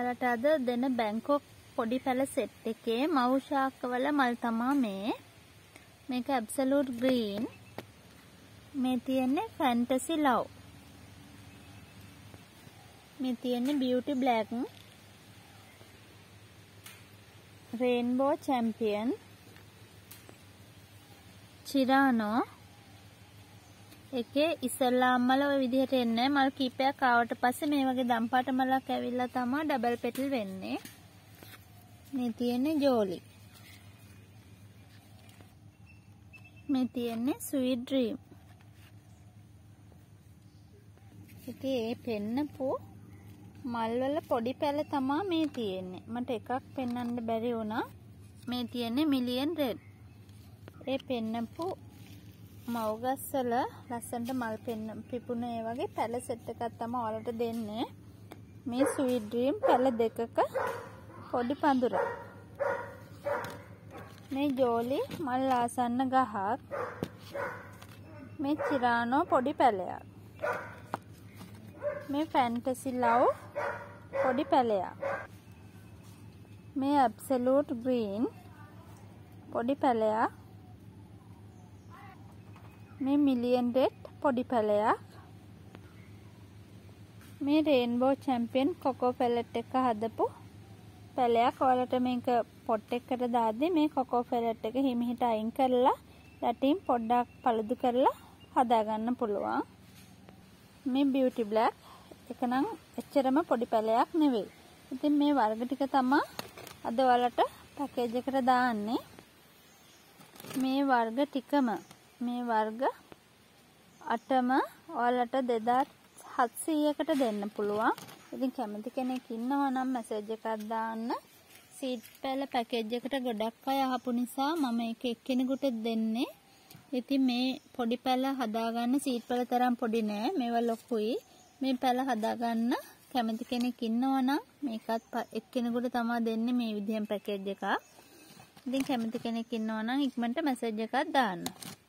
ඔයාලට අද දෙන බැංකොක් පොඩි පැල සෙට් එකේ මවුශාකවල මල් තමා මේක ඇබ්සලූට් ග්‍රීන්. මේ තියෙන්නේ ෆැන්ටසි ලව්. මේ තියෙන්නේ බියුටි බ්ලැක්, රේන්බෝ චැම්පියන්, චිරානෝ. එකේ ඉස්සල්ලාම් මල ඔය විදිහට එන්නේ. මල් කීපයක් ආවට පස්සේ මේ වගේ දම්පාට මලක් ඇවිල්ලා තමයි ඩබල් පෙටල් වෙන්නේ. මේ තියෙන්නේ ජෝලි. මේ තියෙන්නේ ස්වීට් ඩ්‍රීම්. එකේ පෙන්නපු මල් වල පොඩි පැල තමයි මේ තියෙන්නේ. මට එකක් පෙන්වන්න බැරි වුණා. මේ තියෙන්නේ මිලියන් රෙඩ්. ඒ පෙන්නපු මව්ගස්වල ලස්සනට මල් පිපුණ ඒ වගේ පැල සෙට් එකක් තමයි ඔයාලට දෙන්නේ. මේ ස්වීට් ඩ්‍රීම් පැල දෙකක පොඩි පඳුර. මේ ජෝලි මල් ආසන්න ගහක්. මේ චිරානෝ පොඩි පැලයක්. මේ ෆැන්ටසි ලව් පොඩි පැලයක්. මේ ඇබ්සලූට් ග්‍රීන් පොඩි පැලයක්. මේ මිලියන් රෙඩ් පොඩි පැලයක්. මේ රේන්බෝ චැම්පියන් කොකෝ පැලට් එක හදපු පැලයක්. ඔයාලට මේක පොට් එකකට දාද්දි මේ කොකෝ පැලට් එක හිමිහිට අයින් කරලා යටින් පොඩ්ඩක් පළුදු කරලා හදාගන්න පුළුවන්. මේ බියුටි බ්ලැක් එක නම් එච්චරම පොඩි පැලයක් නෙවෙයි. ඉතින් මේ වර්ග ටික තමයි අද ඔයාලට පැකේජ් එකට දාන්නේ. මේ වර්ග ටිකම මේ වර්ග 8ම ඔයාලට 2700කට දෙන්න පුළුවන්. ඉතින් කැමති කෙනෙක් ඉන්නවා නම් මැසේජ් එකක් දාන්න. සීඩ් පැල පැකේජ් එකට ගොඩක් අය අහපු නිසා මම ඒක එක්කෙනෙකුට දෙන්නේ. ඉතින් මේ පොඩි පැල හදාගන්න සීඩ් පැල තරම් පොඩි නෑ. මේවා ලොකුයි. මේ පැල හදාගන්න කැමති කෙනෙක් ඉන්නවා නම් මේකත් එක්කෙනෙකුට තමයි දෙන්නේ මේ විදිහෙන් පැකේජ් එකක්. ඉතින් කැමති කෙනෙක් ඉන්නවා නම් ඉක්මනට මැසේජ් එකක් දාන්න.